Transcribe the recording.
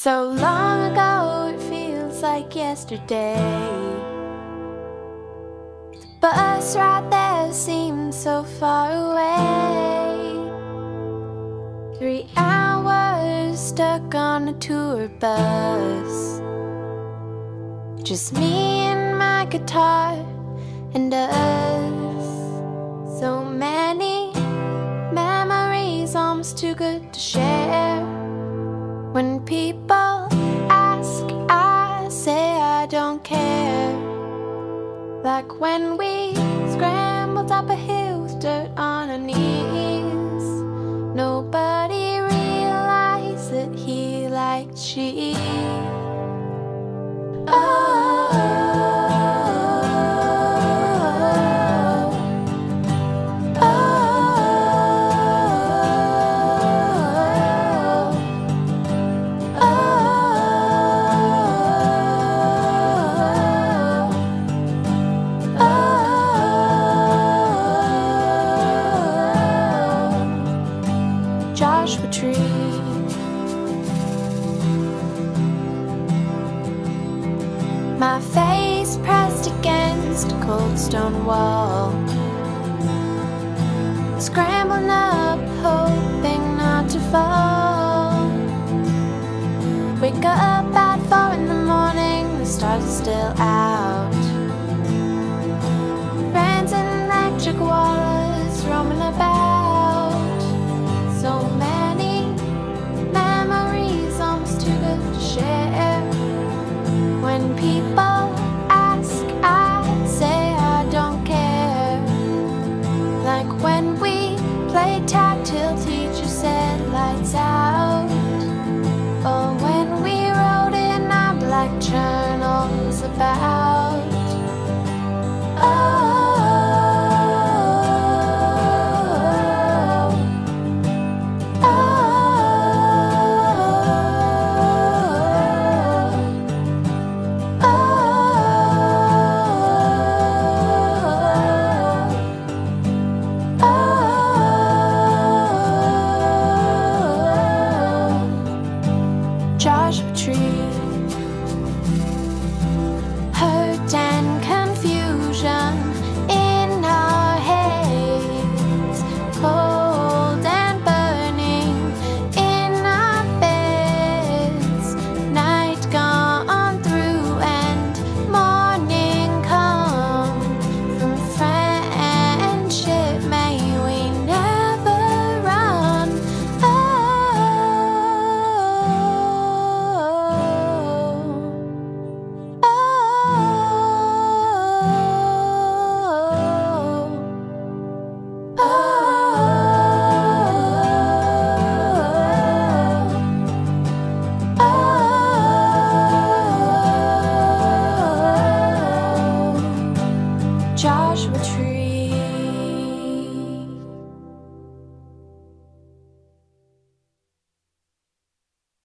So long ago it feels like yesterday. The bus right there seems so far away. 3 hours stuck on a tour bus, just me and my guitar and us. So many memories, almost too good to share. When people ask, I say I don't care. Like when we scrambled up a hill with dirt on our knees. Nobody realized that he liked she. Joshua Tree. My face pressed against a cold stone wall, scrambling up, hoping not to fall. Wake up at 4 in the morning, the stars are still out. Friends in electric waters roaming about. So many memories, almost too good to share. When people ask, I say I don't care. Like when we played tag till teacher said lights out. Or when we wrote in our black journals about Joshua Tree. Hurt and confusion in our heads, cold and burning in our beds. Night gone through and morning come. From friendship may we never run. Joshua Tree.